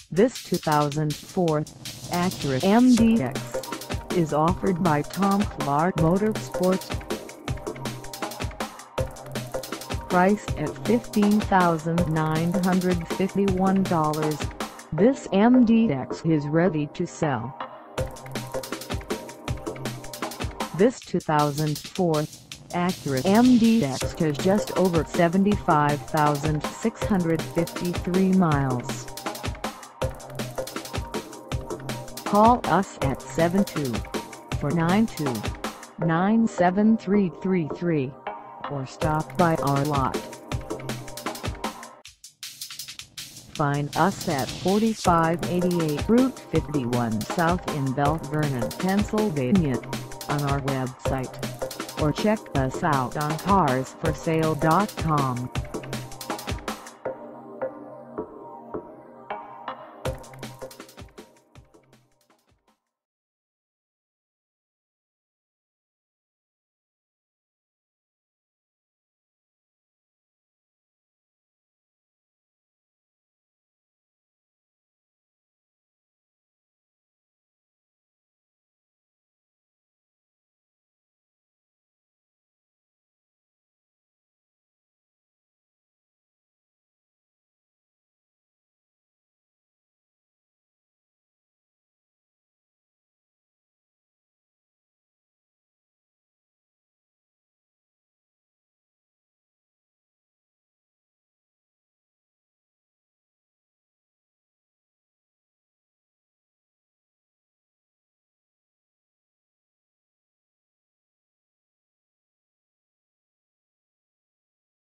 This 2004 Acura MDX is offered by Clark Motorsports. Priced at $15,951, this MDX is ready to sell. This 2004 Acura MDX has just over 75,653 miles. Call us at 72492-97333 or stop by our lot. Find us at 4588 Route 51 South in Belle Vernon, Pennsylvania, on our website, or check us out on carsforsale.com.